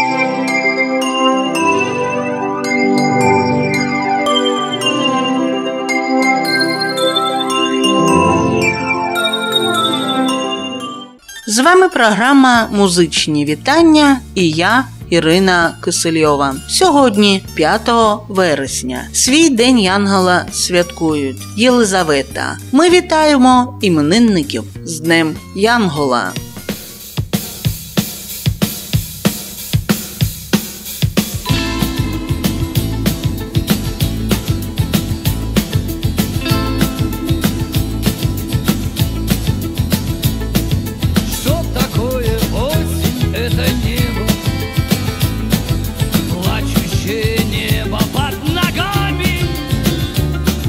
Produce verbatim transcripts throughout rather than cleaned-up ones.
З вами програма «Музичні вітання» і я, Ірина Кисельова. Сьогодні, п'ятого вересня, свій День Янгола святкують Єлизавета. Ми вітаємо іменинників з Днем Янгола.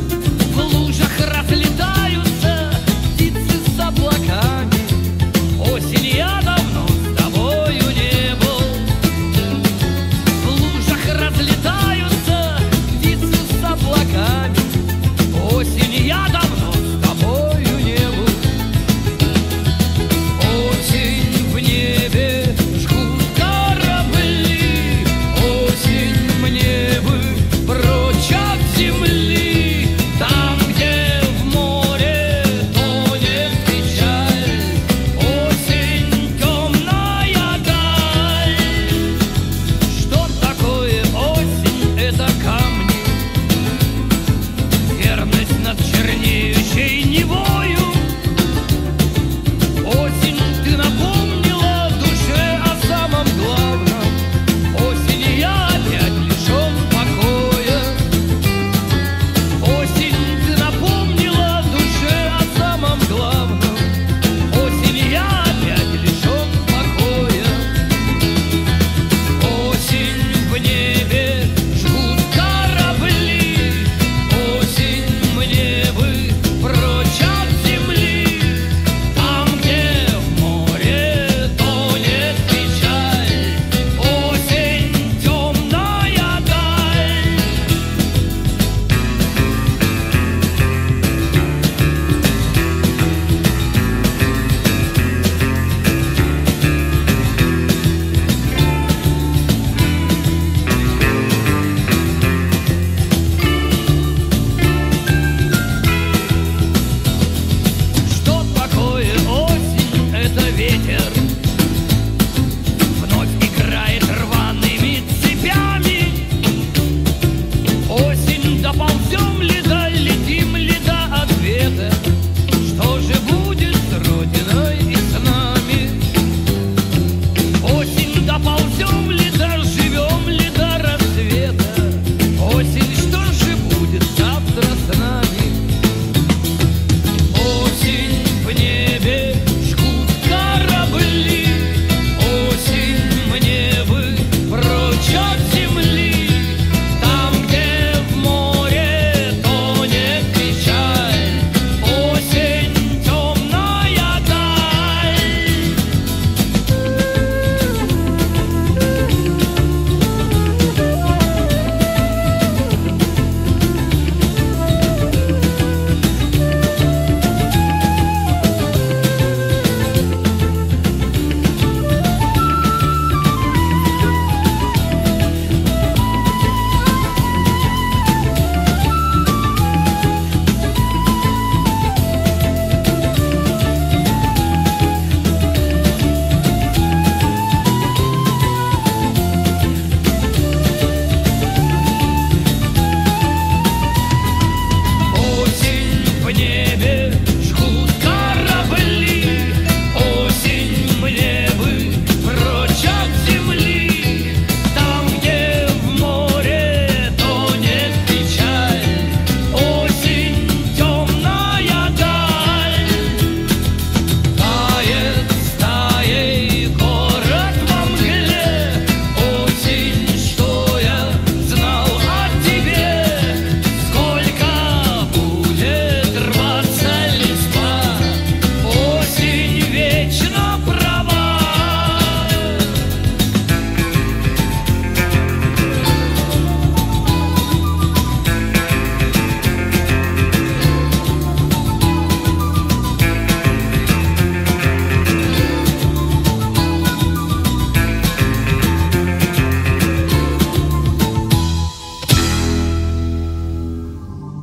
В лужах разлетаются птицы с облаками.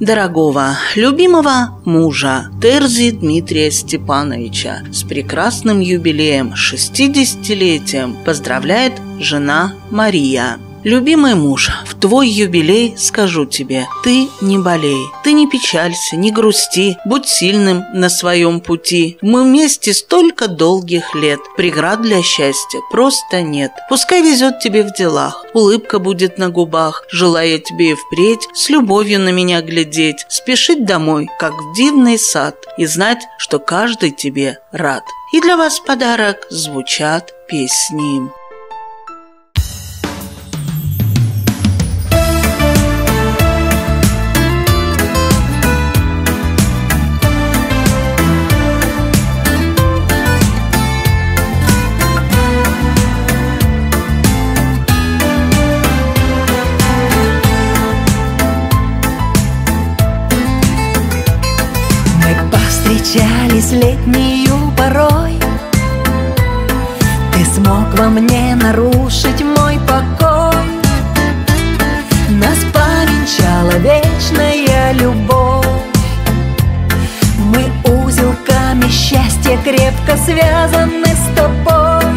дорогого, любимого мужа Терзи Дмитрия Степановича с прекрасным юбилеем, шестидесятилетием поздравляет жена Мария. Любимый муж, в твой юбилей скажу тебе: ты не болей, ты не печалься, не грусти, будь сильным на своем пути. Мы вместе столько долгих лет, преград для счастья просто нет. Пускай везет тебе в делах, улыбка будет на губах, желая тебе и впредь с любовью на меня глядеть, спешить домой, как в дивный сад, и знать, что каждый тебе рад. И для вас подарок звучат песни. Встречались летнюю порой, ты смог во мне нарушить мой покой. Нас повенчала вечная любовь, мы узелками счастья крепко связаны с тобой.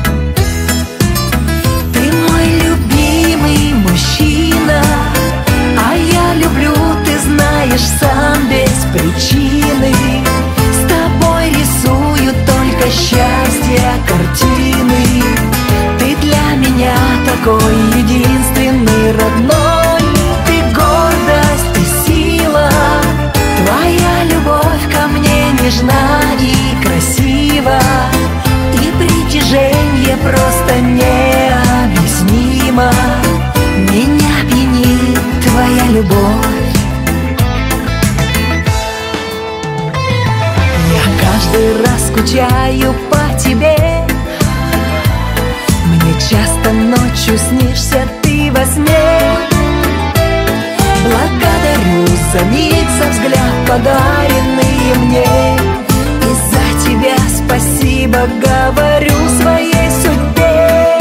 Ты мой любимый мужчина, а я люблю, ты знаешь, сам без причины. С тобой рисую только счастье картины. Ты для меня такой единственный, родной. Ты гордость и сила, твоя любовь ко мне нежна и красива, и притяжение просто необъяснимо. Меня пьянит твоя любовь. Каждый раз скучаю по тебе, мне часто ночью снишься ты во сне. Благодарю за миг, за взгляд, подаренный мне, и за тебя спасибо говорю своей судьбе.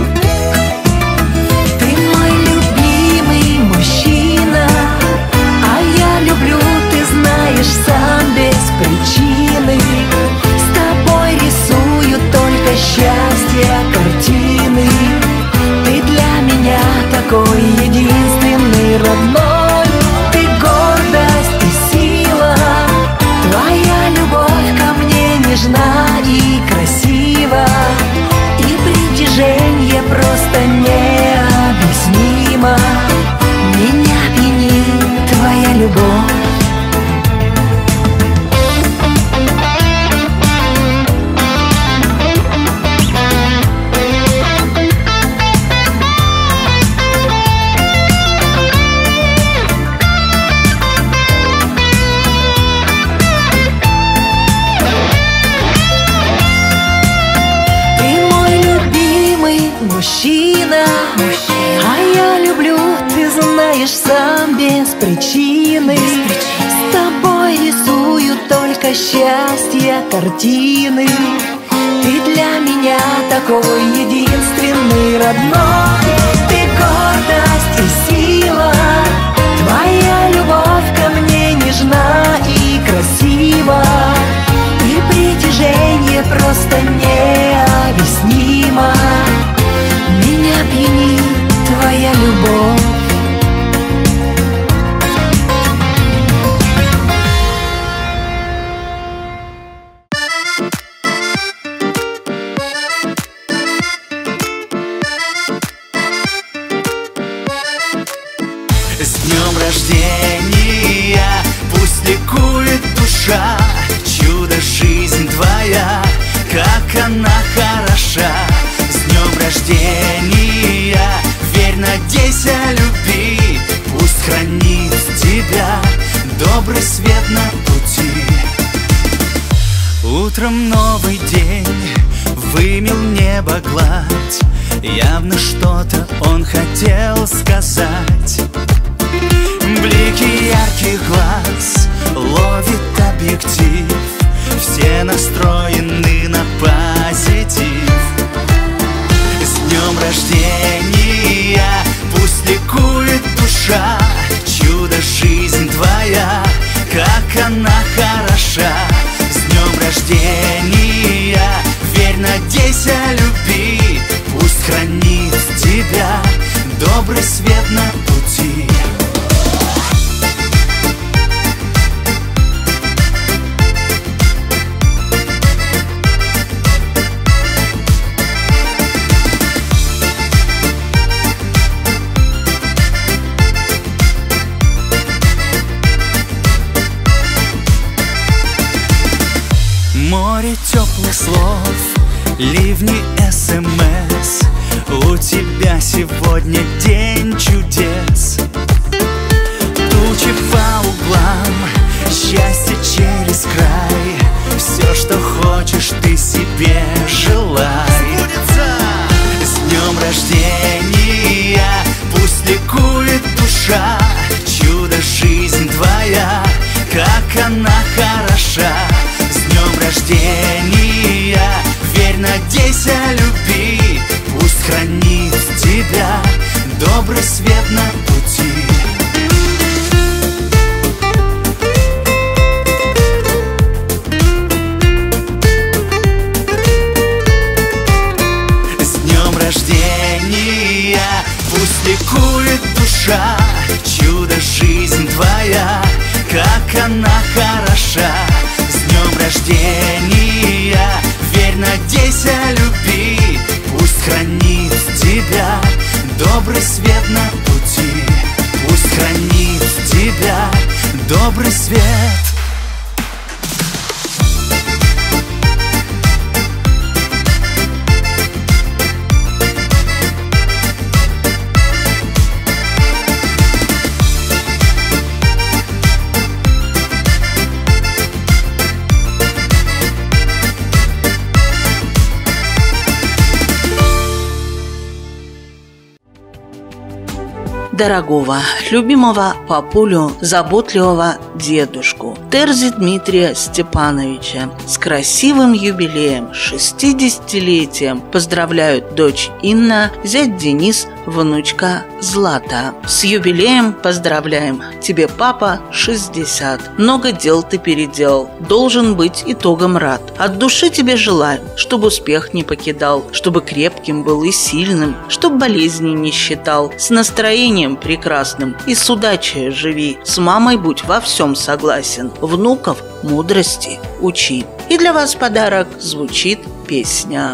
Ты мой любимый мужчина, а я люблю, ты знаешь, сам без причины. С тобой рисую только счастье картины. Ты для меня такой единственный, родной. Ты гордость и сила, твоя любовь ко мне нежна и красива, и притяжение просто необъяснимо. Меня пьянит твоя любовь. Мужчина, а я люблю, ты знаешь, сам без причины. С тобой рисую только счастье картины. Ты для меня такой единственный, родной. Ты гордость и сила, твоя любовь ко мне нежна и красива, и притяжение просто необъяснимо. Меня пьянит твоя любовь. С днем рождения, пусть ликует душа, чудо жизнь твоя, как она хороша. С днем рождения, верь, надейся, люби, пусть хранит тебя добрый свет на пути. Утром новый день вымел небо гладь, явно что-то он хотел сказать. Блики ярких глаз ловит объектив, все настроены на позитив. С днем рождения, пусть ликует душа, чудо жизнь твоя. добрый свет на пути. Море теплых слов, ливни СМС. У тебя сегодня день чудес. Тучи по углам, счастье через край. Все, что хочешь, ты себе желай. С днем рождения, пусть ликует душа. Чудо жизнь твоя, как она хороша. С днем рождения, верь, надейся, люби. Пусть хранит тебя добрый свет на пути. С днем рождения, пусть ликует душа. Чудо жизнь твоя, как она хороша. С днем рождения, верь, надейся, люби. Пусть хранит тебя добрый свет на пути. Пусть хранит тебя добрый свет. Дорогого, любимого папулю, заботливого дедушку Терзи Дмитрия Степановича с красивым юбилеем, шестидесятилетием поздравляют дочь Инна, зять Денис, внучка Злата. С юбилеем поздравляем! Тебе, папа, шестьдесят. Много дел ты переделал, должен быть итогом рад. От души тебе желаю, чтобы успех не покидал, чтобы крепким был и сильным, чтоб болезни не считал, с настроением прекрасным и с удачей живи. С мамой будь во всем согласен, внуков мудрости учи. И для вас подарок звучит песня.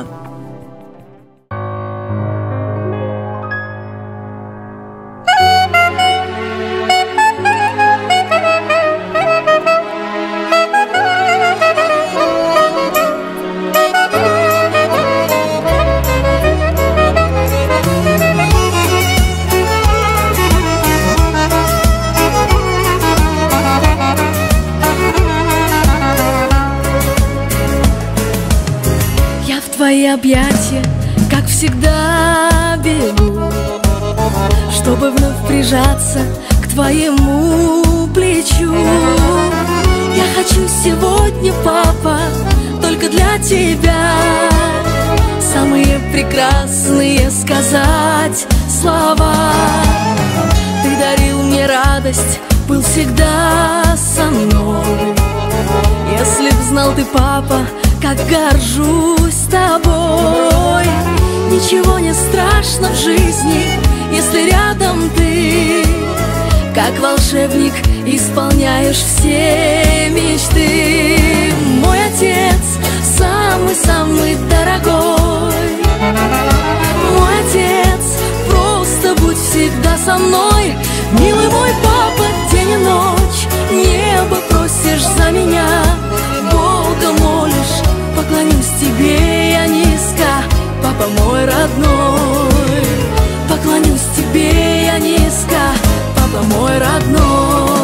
Твои объятия, как всегда, бегу, чтобы вновь прижаться к твоему плечу. Я хочу сегодня, папа, только для тебя самые прекрасные сказать слова. Ты дарил мне радость, был всегда со мной. Если б знал ты, папа, как горжусь тобой. Ничего не страшно в жизни, если рядом ты. Как волшебник исполняешь все мечты. Мой отец самый-самый дорогой. Мой отец, просто будь всегда со мной. Милый мой папа, день и ночь небо просишь за меня, Бога молишь, поклонюсь тебе я низко, папа мой родной. Поклонюсь тебе я низко, папа мой родной.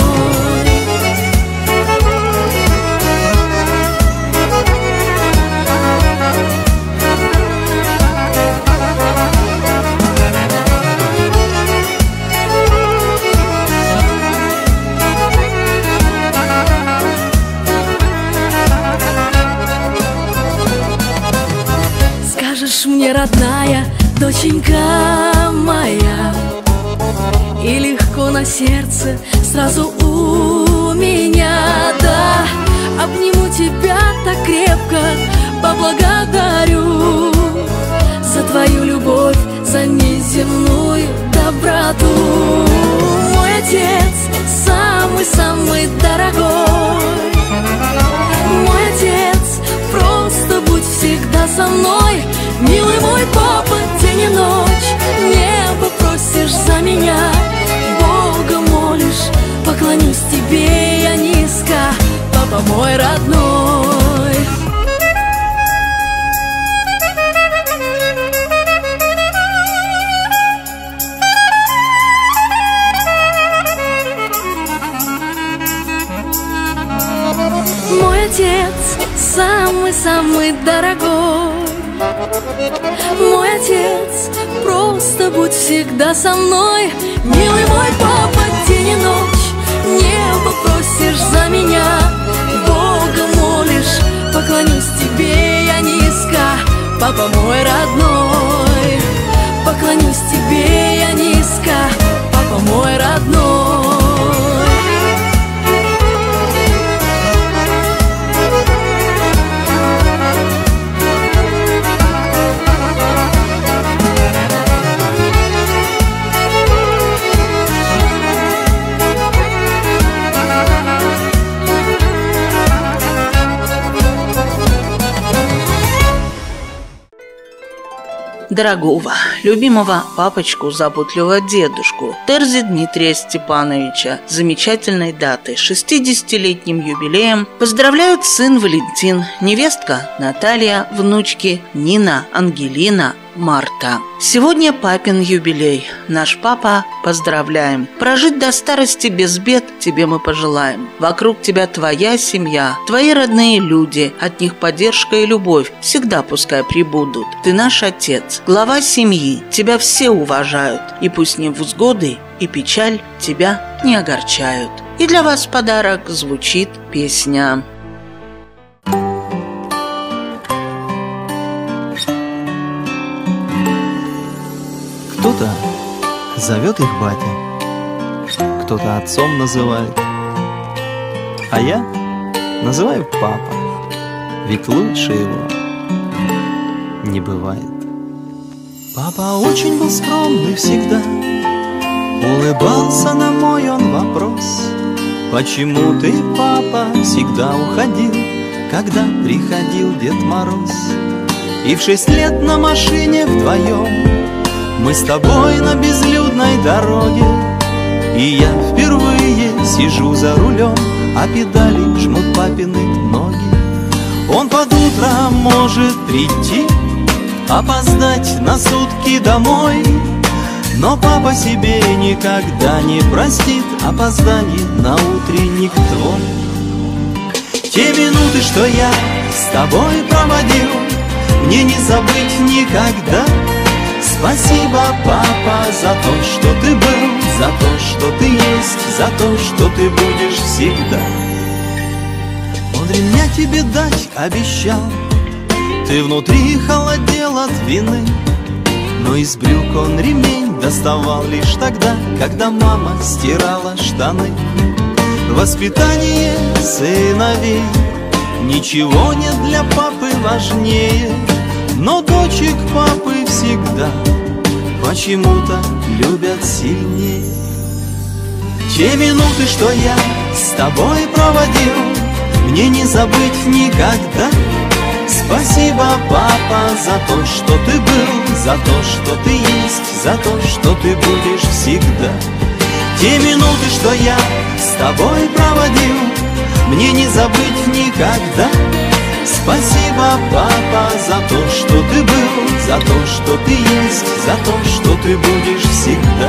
Скажешь мне, родная, доченька моя, и легко на сердце сразу у меня, да. Обниму тебя так крепко, поблагодарю за твою любовь, за неземную доброту. высоту. Мой отец самый-самый дорогой. Мой отец, просто будь всегда со мной. Милый мой папа, день и ночь небо просишь за меня, Бога молишь, поклонюсь тебе я низко, папа мой родной. Мой отец самый-самый дорогой. Мой отец, просто будь всегда со мной. Милый мой папа, день и ночь небо просишь за меня, Бога молишь, поклонюсь тебе я низко, папа мой родной. Поклонюсь тебе я низко, папа мой родной. Дорогого, любимого папочку, заботливого дедушку Терзи Дмитрия Степановича с замечательной датой, шестидесятилетним юбилеем, поздравляют сын Валентин, невестка Наталья, внучки Нина, Ангелина, Марта. Сегодня папин юбилей. Наш папа, поздравляем. Прожить до старости без бед тебе мы пожелаем. Вокруг тебя твоя семья, твои родные люди, от них поддержка и любовь всегда пускай прибудут. Ты наш отец, глава семьи, тебя все уважают, и пусть невзгоды и печаль тебя не огорчают. И для вас подарок звучит песня. Кто-то зовет их батя, кто-то отцом называет, а я называю папа, ведь лучше его не бывает. Папа очень был скромный всегда, улыбался на мой он вопрос: почему ты, папа, всегда уходил, когда приходил Дед Мороз? И в шесть лет на машине вдвоем мы с тобой на безлюдной дороге, и я впервые сижу за рулем, а педали жмут папины ноги. Он под утро может прийти, опоздать на сутки домой, но папа себе никогда не простит опоздание на утренник твой. Те минуты, что я с тобой проводил, мне не забыть никогда. Спасибо, папа, за то, что ты был, за то, что ты есть, за то, что ты будешь всегда. Он ремня тебе дать обещал, ты внутри холодел от вины, но из брюк он ремень доставал лишь тогда, когда мама стирала штаны. Воспитание сыновей ничего нет для папы важнее, но дочек папы всегда почему-то любят сильнее. Те минуты, что я с тобой проводил, мне не забыть никогда. Спасибо, папа, за то, что ты был, за то, что ты есть, за то, что ты будешь всегда. Те минуты, что я с тобой проводил, мне не забыть никогда. Спасибо, папа, за то, что ты был, за то, что ты есть, за то, что ты будешь всегда.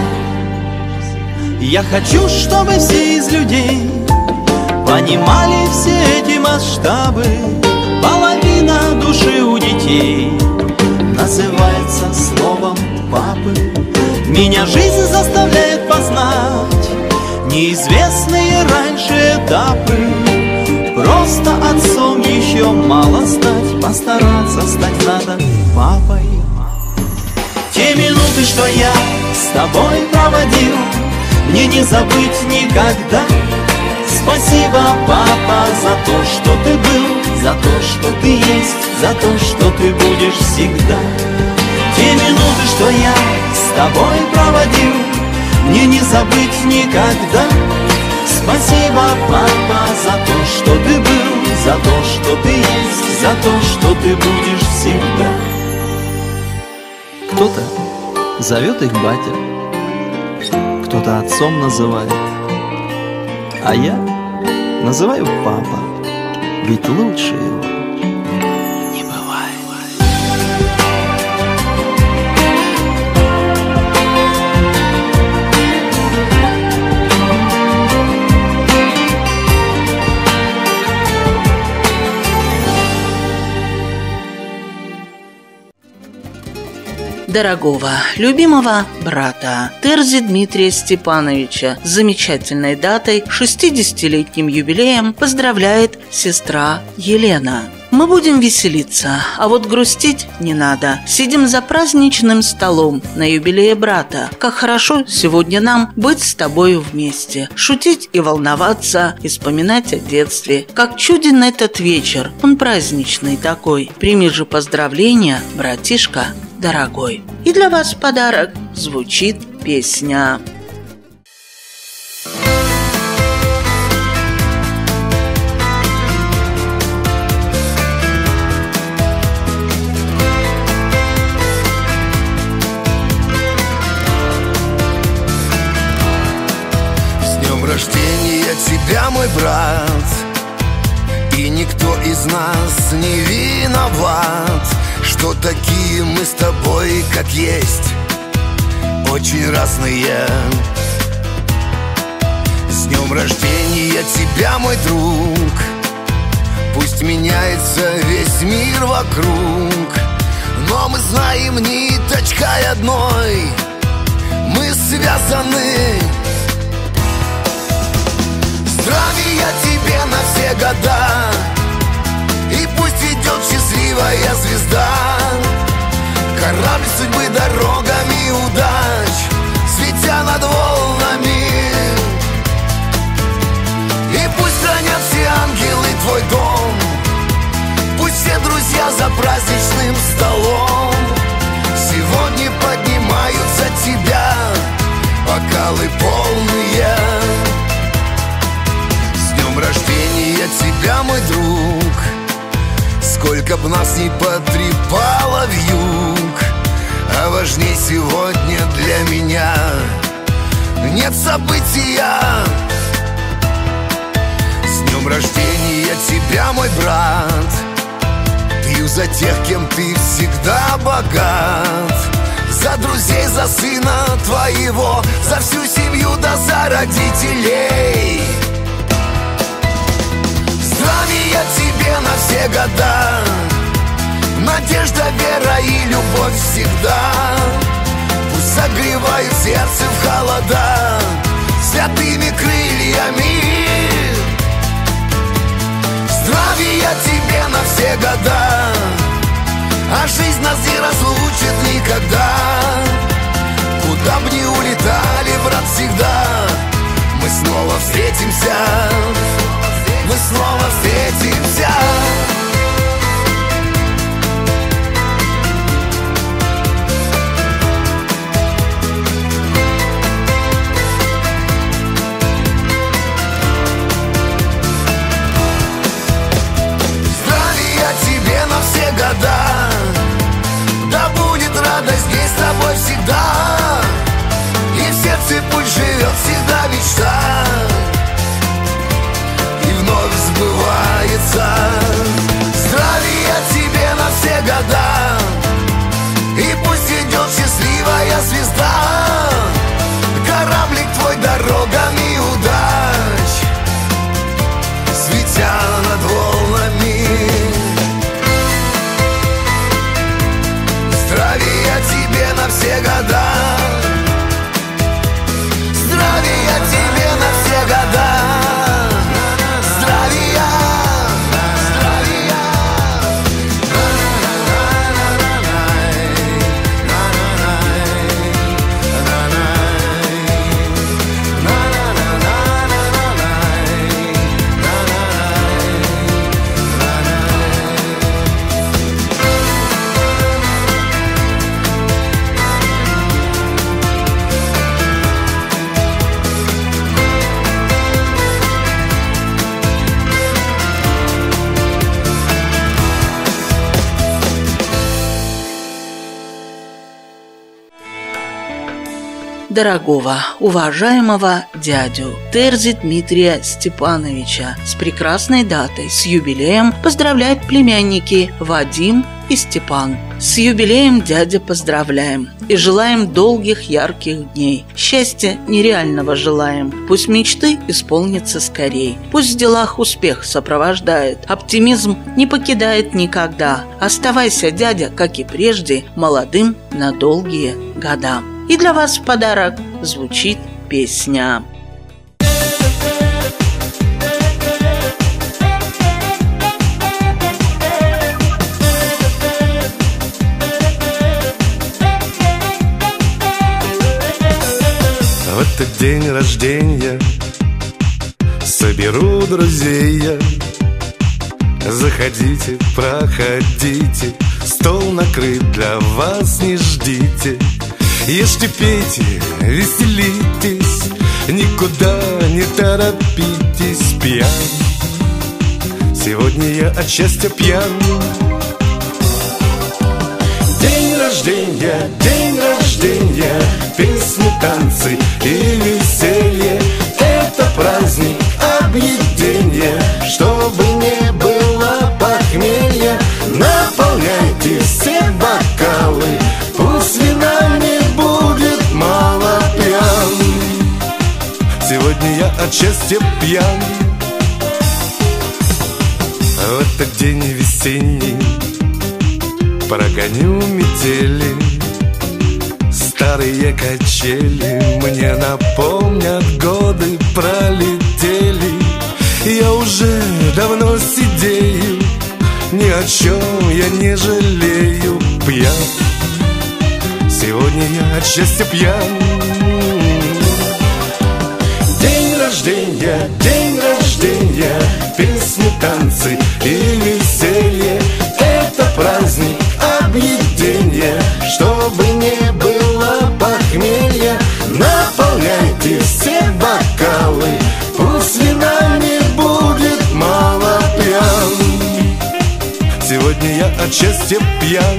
Я хочу, чтобы все из людей понимали все эти масштабы. Половина души у детей называется словом папы. Меня жизнь заставляет познать неизвестные раньше этапы. Просто отцом еще мало стать, постараться стать надо папой. Те минуты, что я с тобой проводил, мне не забыть никогда. Спасибо, папа, за то, что ты был, за то, что ты есть, за то, что ты будешь всегда. Те минуты, что я с тобой проводил, мне не забыть никогда. Спасибо, папа, за то, что ты был, за то, что ты есть, за то, что ты будешь всегда. Кто-то зовет их батя, кто-то отцом называет, а я называю папа, ведь лучше его не бывает. Дорогого, любимого брата Терзи Дмитрия Степановича с замечательной датой, шестидесятилетним юбилеем поздравляет сестра Елена. Мы будем веселиться, а вот грустить не надо. Сидим за праздничным столом на юбилее брата. Как хорошо сегодня нам быть с тобою вместе. Шутить и волноваться, и вспоминать о детстве. Как чуден этот вечер, он праздничный такой. Прими же поздравления, братишка дорогой. И для вас подарок звучит песня. С днем рождения тебя, мой брат, и никто из нас не виноват, что такие мы с тобой, как есть, очень разные. С днем рождения тебя, мой друг, пусть меняется весь мир вокруг, но мы знаем ниточкой одной, мы связаны. Здравия тебе на все года, и пусть идет счастливая звезда, корабль судьбы дорогами удач, светя над волнами. И пусть хранят все ангелы твой дом, пусть все друзья за праздничным столом сегодня поднимаются тебя бокалы полные. С днем рождения тебя, мой друг, сколько б нас ни потрепало вьюг, а важней сегодня для меня нет события. С днем рождения тебя, мой брат, пью за тех, кем ты всегда богат, за друзей, за сына твоего, за всю семью да за родителей. Здравия тебе на все года, надежда, вера и любовь всегда, пусть согревают сердце в холода святыми крыльями. Здравия тебе на все года, а жизнь нас не разлучит никогда. Куда б ни улетали, брат, всегда мы снова встретимся, мы снова встретимся. Здравия тебе на все года, да будет радость здесь с тобой всегда, и в сердце пусть живет всегда мечта, вновь сбывается. Здравия тебе на все года, и пусть идет счастливая звезда, кораблик твой дорогами удач, светя над волнами. Здравия тебе на все года, здравия тебе на все года. дорогого, уважаемого дядю Терзи Дмитрия Степановича с прекрасной датой, с юбилеем поздравляют племянники Вадим и Степан. С юбилеем, дядя, поздравляем и желаем долгих ярких дней. Счастья нереального желаем. Пусть мечты исполнятся скорей. Пусть в делах успех сопровождает. Оптимизм не покидает никогда. Оставайся, дядя, как и прежде, молодым на долгие года. И для вас в подарок звучит песня. В этот день рождения соберу друзей я. Заходите, проходите, стол накрыт для вас, не ждите. Ешьте, пейте, веселитесь, никуда не торопитесь, пьян. Сегодня я от счастья пьян. День рождения, день рождения, песни, танцы и веселье. Это праздник объедения, чтобы не было похмелья. Наполняйте все бокалы, пусть вина не будет мало, пьян. Сегодня я от счастья пьян. В этот день весенний прогоню метели. Старые качели мне напомнят, годы пролетели. Я уже давно сидею, ни о чем я не жалею, пьян. Сегодня я от счастья пьян. День рождения, день рождения, песни, танцы и веселье. Это праздник объедения, чтобы не было похмелья. Наполняйте все бокалы, пусть вина не будет мало, пьян. Сегодня я от счастья пьян.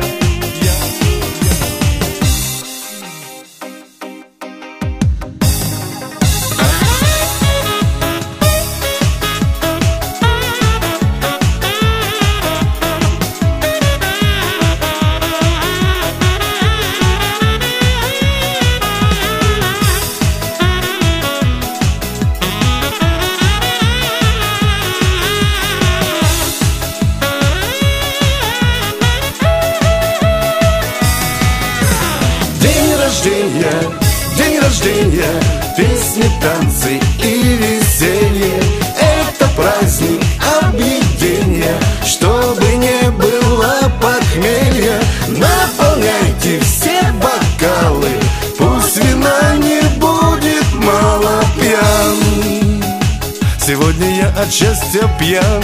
День рождения, песни, танцы и веселье. Это праздник объедения, чтобы не было похмелья. Наполняйте все бокалы, пусть вина не будет мало, пьян. Сегодня я от счастья пьян.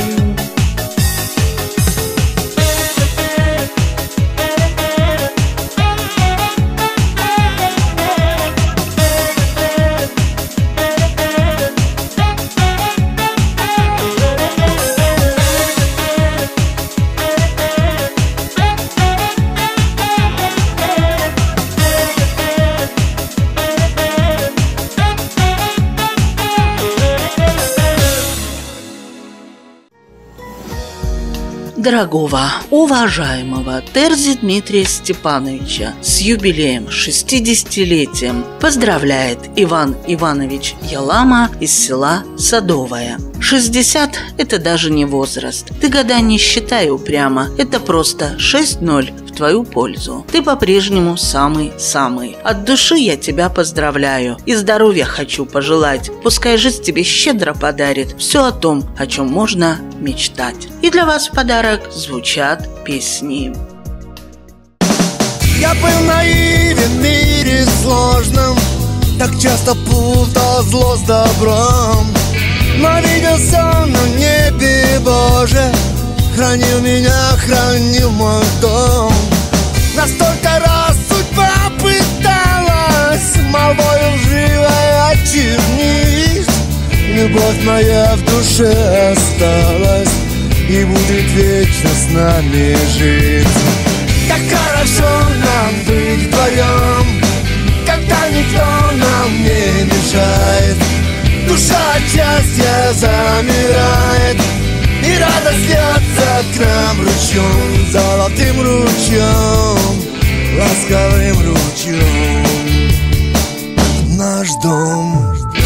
Дорогого, уважаемого Терзи Дмитрия Степановича с юбилеем, шестидесятилетием поздравляет Иван Иванович Ялама из села Садовое. шестьдесят – это даже не возраст. Ты года не считай упрямо. Это просто шесть ноль в твою пользу. Ты по-прежнему самый-самый. От души я тебя поздравляю. И здоровья хочу пожелать. Пускай жизнь тебе щедро подарит все о том, о чем можно мечтать. И для вас в подарок звучат песни. Я был наивен в мире сложном, так часто путал зло с добром. Но видел сон на небе Боже, хранил меня, хранил мой дом. Настолько раз судьба пыталась молвою лживой очернить. Любовь моя в душе осталась и будет вечно с нами жить. Как хорошо нам быть вдвоем, когда никто мешает. Душа от счастья замирает, и радость льется к нам ручьем, золотым ручьем, ласковым ручьем. Наш дом.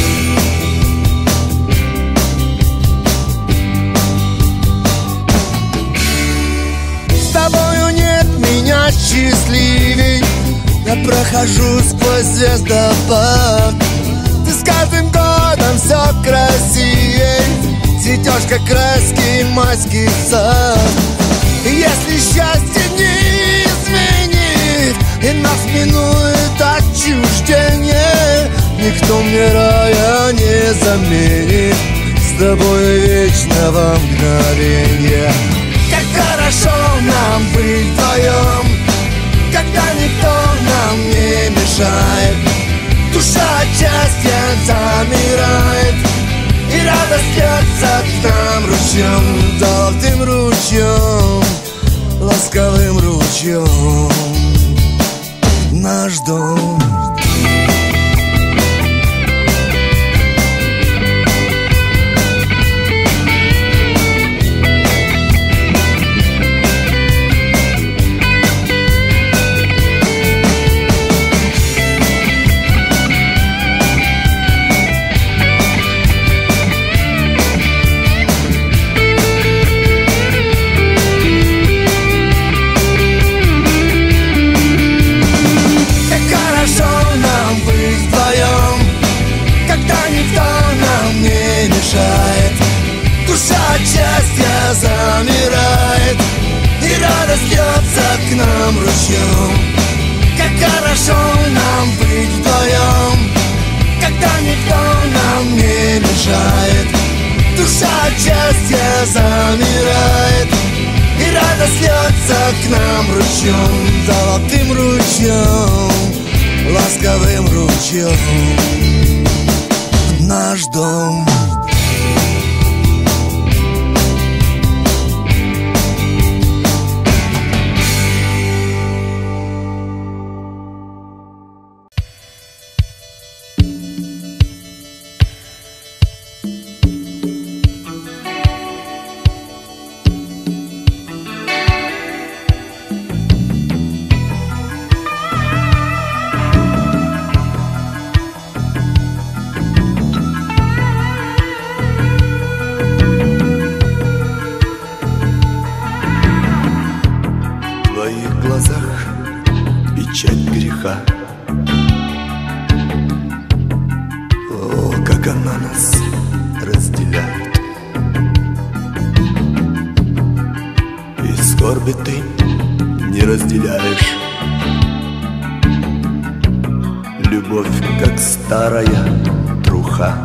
С тобою нет меня счастливей, я прохожу сквозь звездопад. Ты с каждым годом все красивей, цветешь, как краски майский сад. И если счастье не изменит и нас минует отчуждение, никто мне рая не заменит с тобой вечного мгновения. Как хорошо нам быть вдвоем, когда никто нам не мешает. Душа от счастья замирает, и радость льется к нам ручьем, золотым ручьем, ласковым ручьем. Наш дом. Душа от счастья замирает, и радость льется к нам ручьем. Как хорошо нам быть вдвоем, когда никто нам не мешает. Душа от счастья замирает, и радость льется к нам ручьем, золотым ручьем, ласковым ручьем. Наш дом. печать греха. О, как она нас разделяет. И скорби ты не разделяешь. Любовь, как старая труха.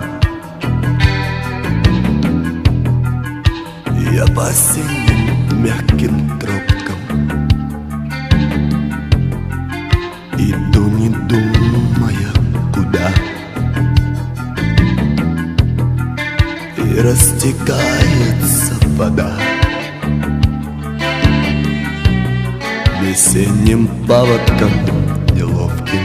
Я по осенним мягким тропкам иду, не думая куда. И растекается вода весенним паводком неловким.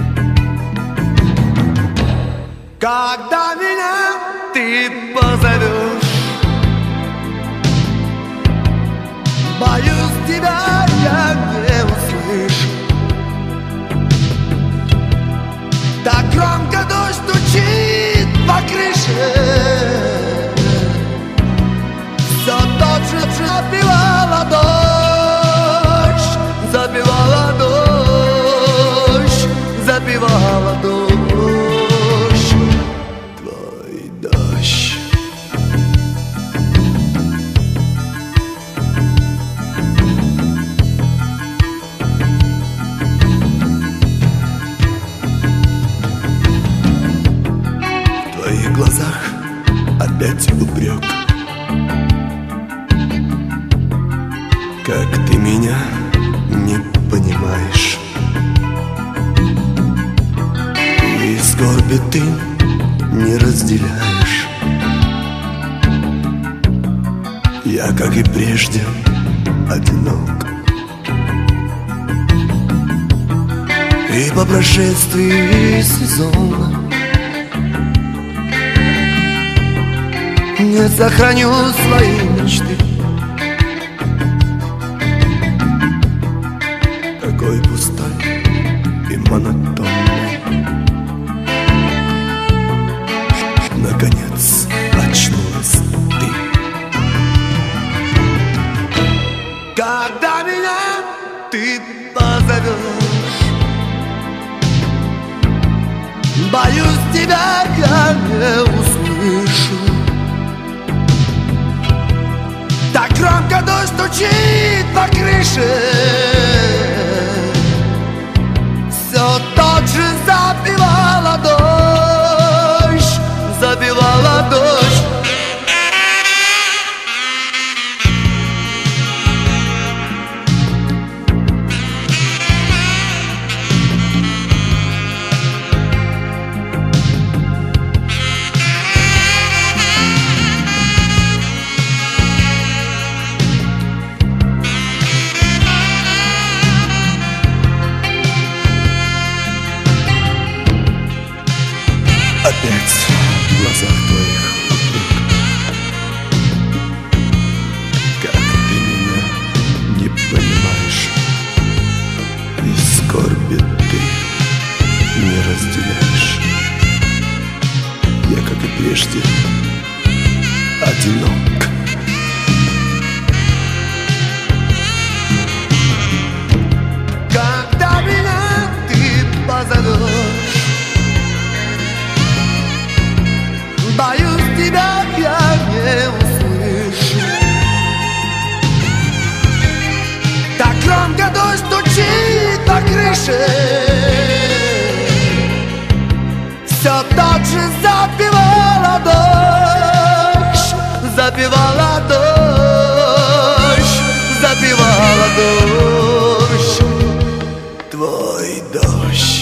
Когда меня ты позовешь, боюсь, тебя я не услышу. Так громко дождь стучит по крыше, все тот же забивала дождь, забивала дождь, забивала дождь. Твой дождь. В твоих глазах опять упрек. Как ты меня не понимаешь, и скорби ты не разделяешь. Я, как и прежде, одинок. И по прошествии сезона не сохраню свои мечты. Такой пустой и монотонный. Наконец очнулась ты. Когда меня ты позовешь, боюсь, тебя я не услышу. Так громко дождь стучит по крыше, все тот же забивала дождь, забивала дождь. Опять в глазах твоих упрек. Как ты меня не понимаешь, и скорби ты не разделяешь. Я, как и прежде, одинок. Когда меня ты позовешь, боюсь, тебя я не услышу. Так громко дождь стучит по крыше, все тот же забивала дождь, забивала дождь, забивала дождь, твой дождь.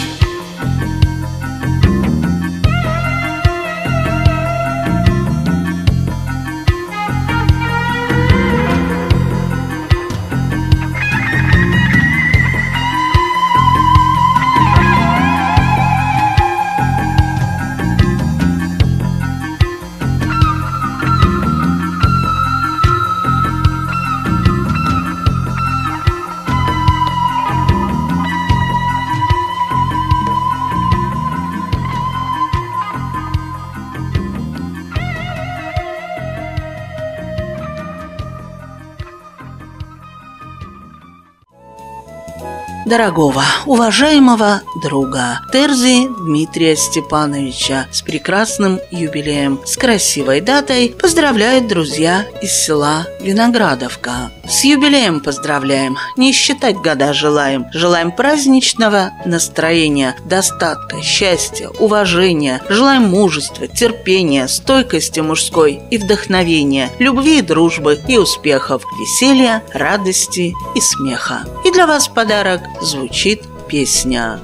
Дорогого, уважаемого друга Терзи Дмитрия Степановича с прекрасным юбилеем, с красивой датой поздравляют друзья из села Виноградовка. С юбилеем поздравляем, не считать года желаем. Желаем праздничного настроения, достатка, счастья, уважения. Желаем мужества, терпения, стойкости мужской и вдохновения, любви и дружбы и успехов, веселья, радости и смеха. И для вас подарок звучит песня.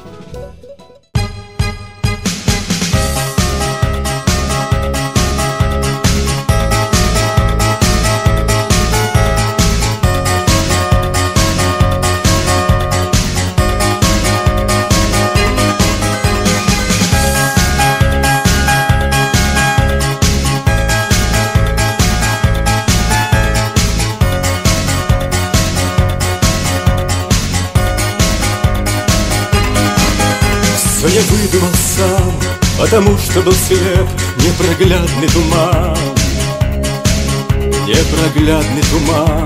Все я выдумал сам, потому что был слеп, непроглядный туман, непроглядный туман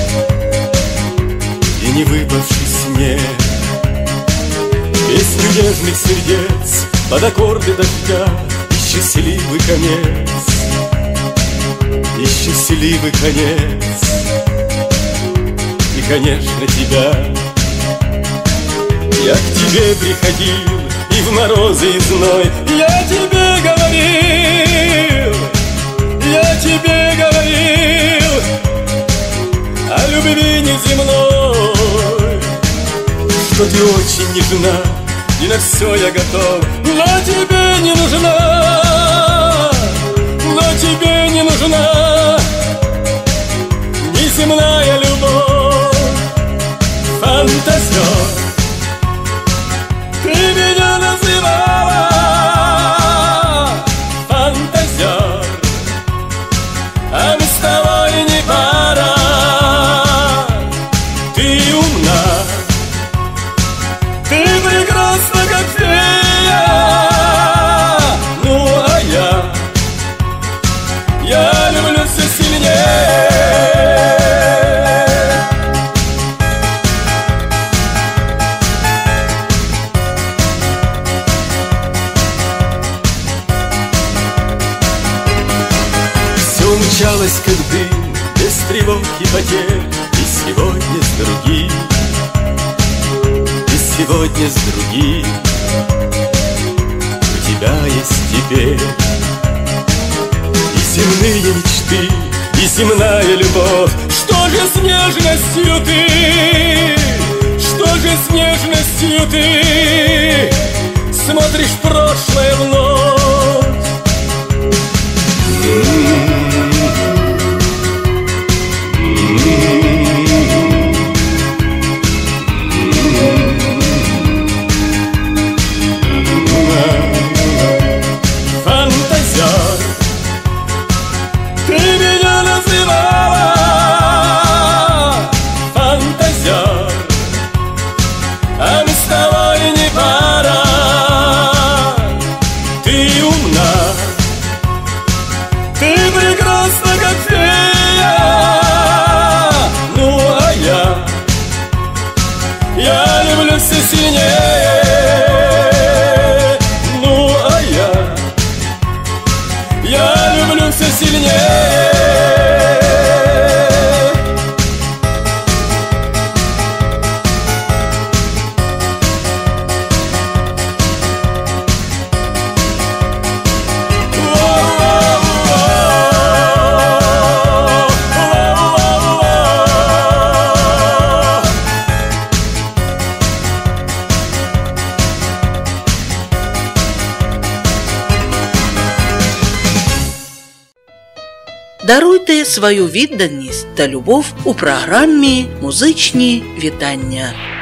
и не выпавший снег. Песню нежных сердец под аккорды дождя и счастливый конец, и счастливый конец, и, конечно, тебя. Я к тебе приходил и в морозы и зной, я тебе говорил, я тебе говорил о любви неземной, что ты очень нежна, и на все я готов, но тебе не нужна, но тебе не нужна неземная любовь, фантазер. Ты меня называла фантазер, Промчалась как дым, без тревог и потерь, и сегодня с другим, и сегодня с другим у тебя есть теперь и земные мечты, и земная любовь. Что же с нежностью ты, что же с нежностью ты смотришь в прошлое вновь? Фантазер, ты меня называла фантазер, а мы с тобой не пара. Ты умна, ты прекрасна, как фея. Ну а я, я люблю все сильнее. Ну а я, я люблю все сильнее. Даруйте свою відданість та любов у програмі «Музичні вітання».